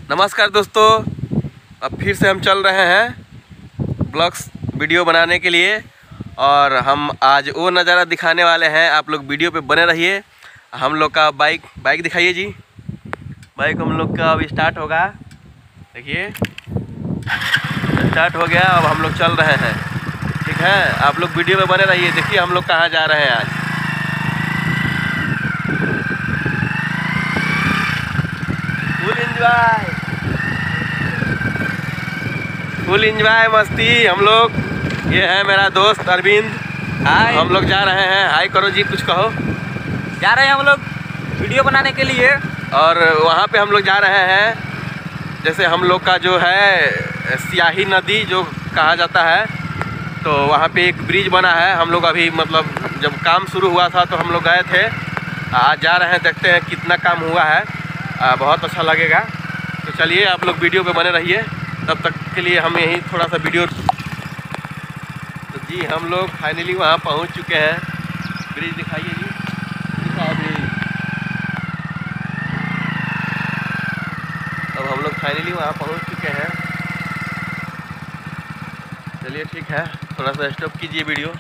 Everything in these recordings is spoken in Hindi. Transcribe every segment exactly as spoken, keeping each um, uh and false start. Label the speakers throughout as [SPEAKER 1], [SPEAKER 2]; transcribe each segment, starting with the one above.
[SPEAKER 1] नमस्कार दोस्तों, अब फिर से हम चल रहे हैं ब्लॉग्स वीडियो बनाने के लिए और हम आज वो नज़ारा दिखाने वाले हैं। आप लोग वीडियो पे बने रहिए। हम लोग का बाइक बाइक दिखाइए जी। बाइक हम लोग का अब स्टार्ट होगा। देखिए स्टार्ट हो गया। अब हम लोग चल रहे हैं, ठीक है। आप लोग वीडियो में बने रहिए। देखिए हम लोग कहाँ जा रहे हैं आज। फुल एंजॉय फुल एंजॉय मस्ती हम लोग। ये है मेरा दोस्त अरविंद।
[SPEAKER 2] हाय,
[SPEAKER 1] हम लोग जा रहे हैं। हाय करो जी, कुछ कहो।
[SPEAKER 2] जा रहे हैं हम लोग वीडियो बनाने के लिए
[SPEAKER 1] और वहाँ पे हम लोग जा रहे हैं, जैसे हम लोग का जो है स्याही नदी जो कहा जाता है, तो वहाँ पे एक ब्रिज बना है। हम लोग अभी मतलब जब काम शुरू हुआ था तो हम लोग गए थे। आज जा रहे हैं, देखते हैं कितना काम हुआ है। आ, बहुत अच्छा लगेगा। तो चलिए आप लोग वीडियो पे बने रहिए। तब तक के लिए हम यहीं थोड़ा सा वीडियो। तो जी हम लोग फाइनली वहाँ पहुँच चुके हैं। ब्रिज दिखाइए जी। दिखाओ ब्रिज। अब हम लोग फाइनली वहाँ पहुँच चुके हैं। चलिए ठीक है, थोड़ा सा स्टॉप कीजिए वीडियो।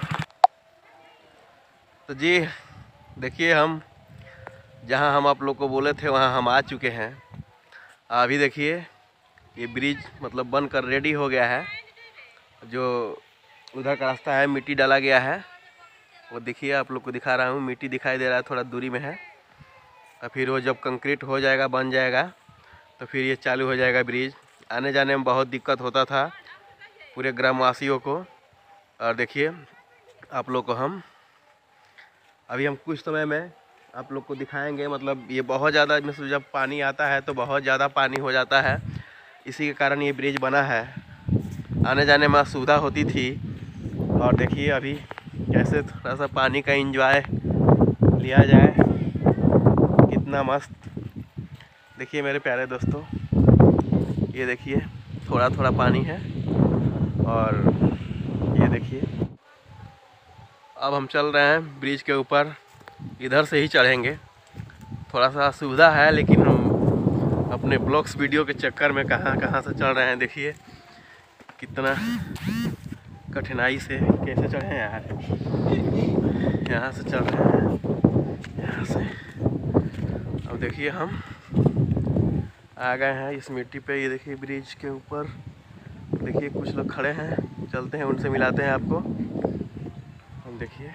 [SPEAKER 1] तो जी देखिए, हम जहाँ हम आप लोग को बोले थे वहाँ हम आ चुके हैं। अभी देखिए ये ब्रिज मतलब बनकर रेडी हो गया है। जो उधर का रास्ता है मिट्टी डाला गया है, वो देखिए आप लोग को दिखा रहा हूँ। मिट्टी दिखाई दे रहा है, थोड़ा दूरी में है। और फिर वो जब कंक्रीट हो जाएगा, बन जाएगा, तो फिर ये चालू हो जाएगा ब्रिज। आने जाने में बहुत दिक्कत होता था पूरे ग्रामवासियों को। और देखिए आप लोग को हम अभी हम कुछ समय में आप लोग को दिखाएंगे। मतलब ये बहुत ज़्यादा इसमें जब पानी आता है तो बहुत ज़्यादा पानी हो जाता है। इसी के कारण ये ब्रिज बना है। आने जाने में असुविधा होती थी। और देखिए अभी कैसे थोड़ा सा पानी का एंजॉय लिया जाए। कितना मस्त। देखिए मेरे प्यारे दोस्तों, ये देखिए थोड़ा थोड़ा पानी है। और ये देखिए अब हम चल रहे हैं ब्रिज के ऊपर। इधर से ही चढ़ेंगे। थोड़ा सा असुविधा है, लेकिन हम अपने ब्लॉग्स वीडियो के चक्कर में कहाँ कहाँ से चढ़ रहे हैं। देखिए कितना कठिनाई से कैसे चढ़े हैं यार। यहाँ से चढ़ रहे हैं, यहाँ से। अब देखिए हम आ गए हैं इस मिट्टी पे। ये देखिए ब्रिज के ऊपर देखिए कुछ लोग खड़े हैं। चलते हैं, उनसे मिलाते हैं आपको। हम देखिए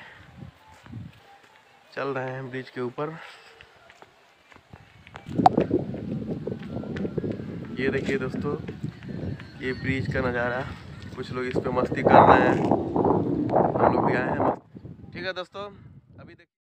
[SPEAKER 1] चल रहे हैं ब्रिज के ऊपर। ये देखिए दोस्तों, ये ब्रिज का नज़ारा। कुछ लोग इस पे मस्ती कर रहे हैं, हम लोग भी आए हैं। ठीक है दोस्तों, अभी देखिए।